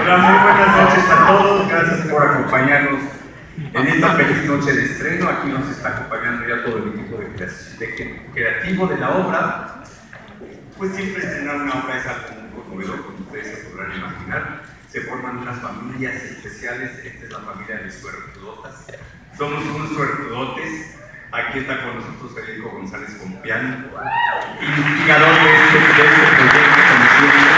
Hola, muy buenas noches a todos. Gracias por acompañarnos en esta feliz noche de estreno. Aquí nos está acompañando ya todo el equipo creativo de la obra. Pues siempre estrenar una obra es algo muy conmovedor, como ustedes se podrán imaginar. Se forman unas familias especiales. Esta es la familia de suertudotas. Somos unos suertudotes. Aquí está con nosotros Federico González Compián, instigador de este proyecto, como siempre.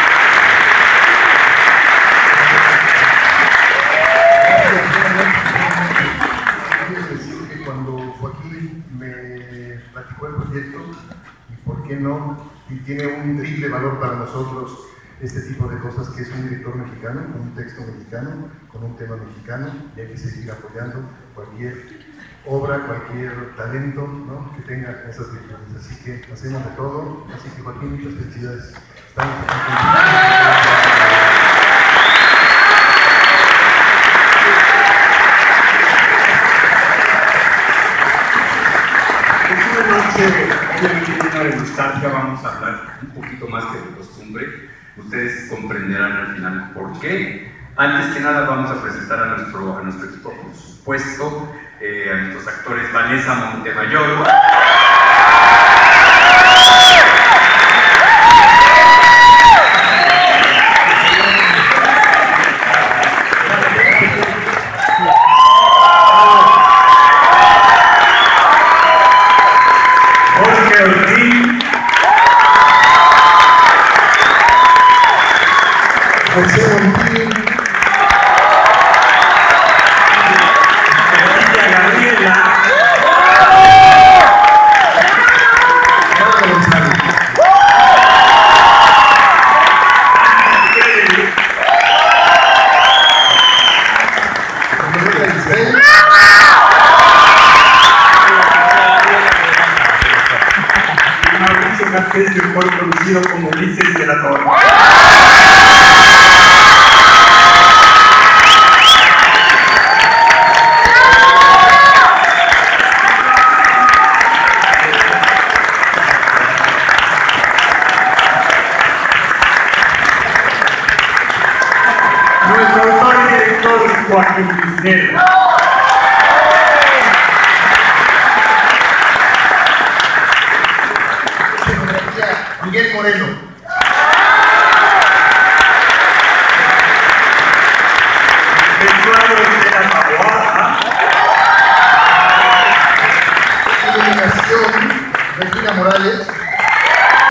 Quiero decir que cuando Joaquín me platicó el proyecto, y por qué no, y tiene un triple valor para nosotros este tipo de cosas, que es un director mexicano, con un texto mexicano, con un tema mexicano, y hay que seguir apoyando cualquier obra, cualquier talento, ¿no?, que tenga esas virtudes. Así que hacemos de todo. Así que Joaquín, muchas felicidades. Estamos aquí. Obviamente llena de nostalgia. Vamos a hablar un poquito más que de costumbre. Ustedes comprenderán al final por qué. Antes que nada vamos a presentar a nuestro equipo, por supuesto, a nuestros actores. Vanessa Montemayor, José Montiel, Gabriela, Manuel González, Manuel Isabel, Mauricio Garcés, mejor conocido como Ulises de la Torre. Nuestro autor y director Joaquín Cisneros. Fotografía Miguel Moreno, Vestuario de la Taboada. iluminación Regina Morales,